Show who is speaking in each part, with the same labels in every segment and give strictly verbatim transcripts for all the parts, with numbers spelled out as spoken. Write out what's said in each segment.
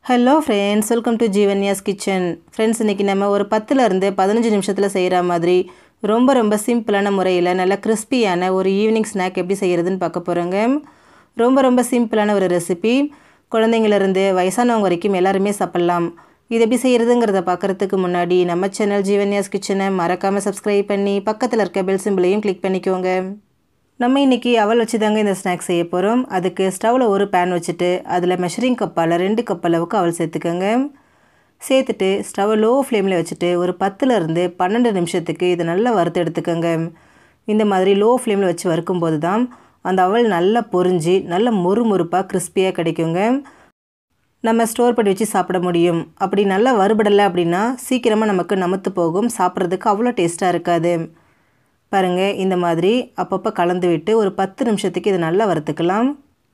Speaker 1: Hello friends, welcome to Jeevanya's kitchen. Friends, இன்றைக்கி நம்ம ஒரு பத்துலேருந்து பதினஞ்சு நிமிஷத்தில் செய்கிற மாதிரி ரொம்ப ரொம்ப சிம்பிளான முறையில் நல்ல கிறிஸ்பியான ஒரு ஈவினிங் ஸ்நாக் எப்படி செய்கிறதுன்னு பார்க்க போகிறோங்க. ரொம்ப ரொம்ப சிம்பிளான ஒரு ரெசிபி. குழந்தைங்கள்லேருந்து வயசானவங்க வரைக்கும் எல்லாருமே சாப்பிட்லாம். இது எப்படி செய்கிறதுங்கிறத பார்க்குறதுக்கு முன்னாடி நம்ம சேனல் ஜீவன்யாஸ் கிச்சனை மறக்காமல் சப்ஸ்கிரைப் பண்ணி பக்கத்தில் இருக்க பெல் சிம்பிளையும் கிளிக் பண்ணிக்கோங்க. நம்ம இன்றைக்கி அவல் வச்சு தாங்க இந்த ஸ்நாக்ஸ் செய்ய போகிறோம். அதுக்கு ஸ்டவ்வில் ஒரு பேன் வச்சுட்டு அதில் மெஷரிங் கப்பால் ரெண்டு கப் அளவுக்கு அவல் சேர்த்துக்கோங்க. சேர்த்துட்டு ஸ்டவ் லோ ஃப்ளேமில் வச்சுட்டு ஒரு பத்துலேருந்து பன்னெண்டு நிமிஷத்துக்கு இதை நல்லா வறுத்து எடுத்துக்கோங்க. இந்த மாதிரி லோ ஃப்ளேமில் வச்சு வறுக்கும்போது தான் அந்த அவல் நல்லா பொரிஞ்சு நல்ல மொறு மொறுப்பாக கிறிஸ்பியாக கிடைக்குங்க. நம்ம ஸ்டோர் பண்ணி வச்சு சாப்பிட முடியும். அப்படி நல்லா வறுபடலை அப்படின்னா சீக்கிரமாக நமக்கு நமத்து போகும், சாப்பிட்றதுக்கு அவ்வளோ டேஸ்ட்டாக இருக்காது. பாருங்கள், இந்த மாதிரி அப்பப்போ கலந்து விட்டு ஒரு பத்து நிமிஷத்துக்கு இதை நல்லா வறுத்துக்கலாம்.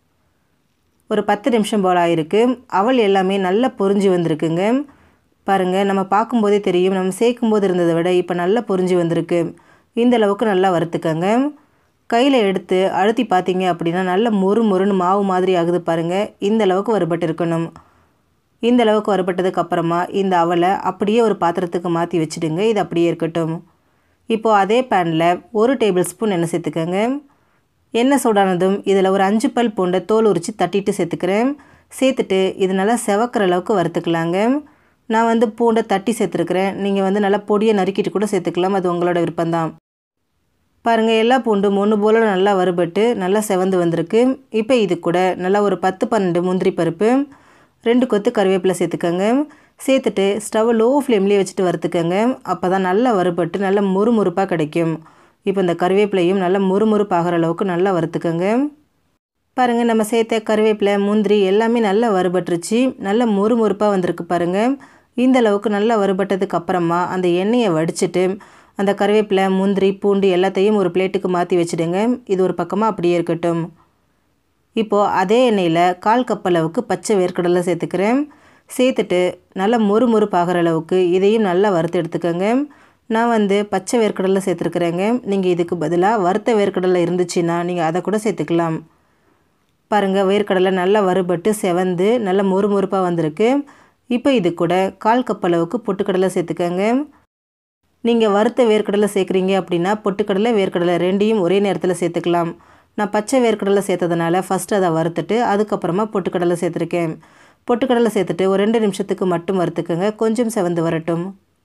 Speaker 1: ஒரு பத்து நிமிஷம் போல் ஆகிருக்கு. அவல் எல்லாமே நல்லா பொரிஞ்சு வந்திருக்குங்க. பாருங்கள், நம்ம பார்க்கும்போதே தெரியும், நம்ம சேர்க்கும்போது இருந்ததை விட இப்போ நல்லா பொரிஞ்சு வந்திருக்கு. இந்த அளவுக்கு நல்லா வறுத்துக்கங்க. கையில் எடுத்து அழுத்தி பார்த்தீங்க அப்படின்னா நல்ல மொறு மொறுன்னு மாவு மாதிரி ஆகுது பாருங்கள். இந்த அளவுக்கு வறுபட்டு இருக்கணும். இந்த அளவுக்கு வறுபட்டதுக்கு அப்புறமா இந்த அவலை அப்படியே ஒரு பாத்திரத்துக்கு மாற்றி வச்சுடுங்க. இது அப்படியே இருக்கட்டும். இப்போது அதே பேனில் ஒரு டேபிள் ஸ்பூன் எண்ணெய் சேர்த்துக்கோங்க. எண்ணெய் சூடானதும் இதில் ஒரு அஞ்சு பல் பூண்டை தோல் உரித்து தட்டிட்டு சேர்த்துக்கிறேன். சேர்த்துட்டு இது நல்லா செவக்கிற அளவுக்கு வறுத்துக்கலாங்க. நான் வந்து பூண்டை தட்டி சேர்த்துருக்குறேன். நீங்கள் வந்து நல்லா பொடியை நறுக்கிட்டு கூட சேர்த்துக்கலாம், அது உங்களோட விருப்பம்தான். பாருங்கள், எல்லா பூண்டும் ஒன்று போல் நல்லா வறுபட்டு நல்லா செவந்து வந்திருக்கு. இப்போ இது கூட நல்லா ஒரு பத்து பன்னெண்டு முந்திரி பருப்பு, ரெண்டு கொத்து கருவேப்பிலை சேர்த்துக்கோங்க. சேர்த்துட்டு ஸ்டவ் லோ ஃப்ளேம்லேயே வச்சுட்டு வறுத்துக்கோங்க. அப்போ தான் நல்லா வறுபட்டு நல்லா முறுமுறுப்பாக கிடைக்கும். இப்போ இந்த கருவேப்பிலையும் நல்லா முறுமுறுப்பாகிற அளவுக்கு நல்லா வறுத்துக்கோங்க. பாருங்கள், நம்ம சேர்த்த கருவேப்பிலை முந்திரி எல்லாமே நல்லா வறுபட்டுருச்சு. நல்லா முறுமுறுப்பாக வந்திருக்கு பாருங்கள். இந்த அளவுக்கு நல்லா வறுபட்டதுக்கு அப்புறமா அந்த எண்ணெயை வடிச்சிட்டு அந்த கருவேப்பிலை முந்திரி பூண்டு எல்லாத்தையும் ஒரு பிளேட்டுக்கு மாற்றி வச்சுடுங்க. இது ஒரு பக்கமாக அப்படியே இருக்கட்டும். இப்போது அதே எண்ணெயில் கால் கப் அளவுக்கு பச்சை வேர்க்கடலை சேர்த்துக்கிறேன். சேர்த்துட்டு நல்லா மொறு மொறுப்பாகிற அளவுக்கு இதையும் நல்லா வறுத்து எடுத்துக்கோங்க. நான் வந்து பச்சை வேர்க்கடலை சேர்த்துருக்குறேங்க. நீங்கள் இதுக்கு பதிலாக வறுத்த வேர்க்கடலை இருந்துச்சுன்னா நீங்கள் அதை கூட சேர்த்துக்கலாம். பாருங்கள், வேர்க்கடலை நல்லா வறுபட்டு செவந்து நல்லா மொறு மொறுப்பாக வந்திருக்கு. இப்போ இது கூட கால் கப் அளவுக்கு பொட்டுக்கடலை சேர்த்துக்கோங்க. நீங்கள் வறுத்த வேர்க்கடலை சேர்க்குறீங்க அப்படின்னா பொட்டுக்கடலை வேர்க்கடலை ரெண்டையும் ஒரே நேரத்தில் சேர்த்துக்கலாம். நான் பச்சை வேர்க்கடலை சேர்த்ததுனால ஃபஸ்ட்டு அதை வறுத்துட்டு அதுக்கப்புறமா பொட்டுக்கடலை சேர்த்துருக்கேன். பொட்டுக்கடலை சேர்த்துட்டு ஒரு ரெண்டு நிமிஷத்துக்கு மட்டும் வறுத்துக்கோங்க. கொஞ்சம் செவந்து வரட்டும்.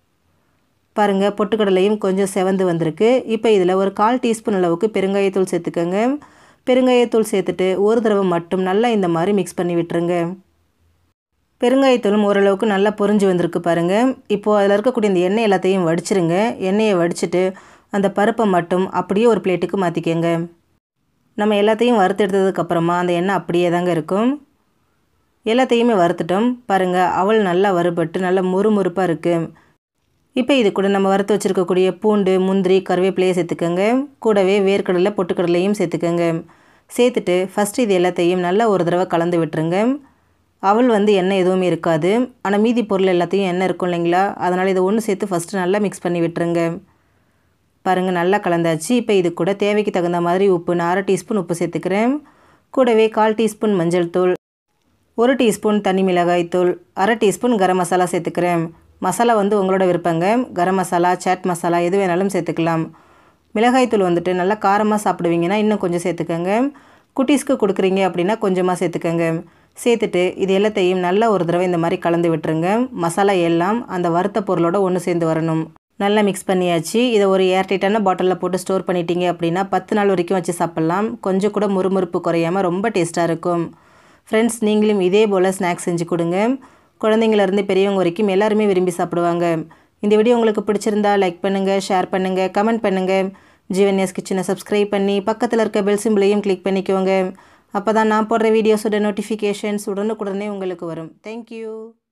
Speaker 1: பாருங்கள், பொட்டுக்கடலையும் கொஞ்சம் செவந்து வந்திருக்கு. இப்போ இதில் ஒரு கால் டீஸ்பூன் அளவுக்கு பெருங்காயத்தூள் சேர்த்துக்கோங்க. பெருங்காயத்தூள் சேர்த்துட்டு ஒரு தடவை மட்டும் நல்லா இந்த மாதிரி மிக்ஸ் பண்ணி விட்டுருங்க. பெருங்காயத்தூளும் ஓரளவுக்கு நல்லா பொரிஞ்சு வந்திருக்கு பாருங்கள். இப்போது அதில் இருக்கக்கூடிய இந்த எண்ணெய் எல்லாத்தையும் வடிச்சிருங்க. எண்ணெயை வடிச்சிட்டு அந்த பருப்பை மட்டும் அப்படியே ஒரு பிளேட்டுக்கு மாற்றிக்கோங்க. நம்ம எல்லாத்தையும் வறுத்து எடுத்ததுக்கப்புறமா அந்த எண்ணெய் அப்படியே தாங்க இருக்கும். எல்லாத்தையுமே வறுத்துட்டோம். பாருங்கள், அவல் நல்லா வறுபட்டு நல்லா முறுமுறுப்பாக இருக்குது. இப்போ இது கூட நம்ம வறுத்து வச்சுருக்கக்கூடிய பூண்டு முந்திரி கருவேப்பிலையை சேர்த்துக்கோங்க. கூடவே வேர்க்கடலை பொட்டுக்கடலையும் சேர்த்துக்கோங்க. சேர்த்துட்டு ஃபஸ்ட்டு இது எல்லாத்தையும் நல்லா ஒரு தடவை கலந்து விட்டுருங்க. அவல் வந்து எண்ணெய் எதுவுமே இருக்காது, ஆனால் மீதி பொருள் எல்லாத்தையும் எண்ணெய் இருக்கும் இல்லைங்களா, அதனால் இதை ஒன்று சேர்த்து ஃபஸ்ட்டு நல்லா மிக்ஸ் பண்ணி விட்டுருங்க. பாருங்கள், நல்லா கலந்தாச்சு. இப்போ இது கூட தேவைக்கு தகுந்த மாதிரி உப்பு, நான் அரை டீஸ்பூன் உப்பு சேர்த்துக்கிறேன். கூடவே கால் டீஸ்பூன் மஞ்சள் தூள், ஒரு டீஸ்பூன் தனி மிளகாய் தூள், அரை டீஸ்பூன் கரம் மசாலா சேர்த்துக்கிறேன். மசாலா வந்து உங்களோட விருப்பங்க. கரம் மசாலா சாட் மசாலா எது வேணாலும் சேர்த்துக்கலாம். மிளகாய் தூள் வந்துட்டு நல்லா காரமாக சாப்பிடுவீங்கன்னா இன்னும் கொஞ்சம் சேர்த்துக்கோங்க. குட்டீஸ்க்கு கொடுக்குறீங்க அப்படின்னா கொஞ்சமாக சேர்த்துக்கோங்க. சேர்த்துட்டு இது எல்லாத்தையும் நல்லா ஒரு தடவை இந்த மாதிரி கலந்து விட்டுருங்க. மசாலா எல்லாம் அந்த வறுத்த பொருளோட ஒன்று சேர்ந்து வரணும். நல்லா மிக்ஸ் பண்ணியாச்சு. இதை ஒரு ஏர்டைட்டான பாட்டிலில் போட்டு ஸ்டோர் பண்ணிட்டீங்க அப்படின்னா பத்து நாள் வரைக்கும் வச்சு சாப்பிட்லாம். கொஞ்சம் கூட முறுமுறுப்பு குறையாமல் ரொம்ப டேஸ்ட்டாக இருக்கும். ஃப்ரெண்ட்ஸ், நீங்களும் இதே போல் ஸ்நாக்ஸ் செஞ்சு கொடுங்க. குழந்தைங்கள்லேருந்து பெரியவங்க வரைக்கும் எல்லாருமே விரும்பி சாப்பிடுவாங்க. இந்த வீடியோ உங்களுக்கு பிடிச்சிருந்தா லைக் பண்ணுங்கள், ஷேர் பண்ணுங்கள், கமெண்ட் பண்ணுங்கள். ஜீவன்யாஸ் கிச்சனை சப்ஸ்கிரைப் பண்ணி பக்கத்தில் இருக்க பெல் சிம்பிளையும் கிளிக் பண்ணிக்கோங்க. அப்போ தான் நான் போடுற வீடியோஸோட நோட்டிஃபிகேஷன்ஸ் உடனுக்குடனே உங்களுக்கு வரும். தேங்க்யூ.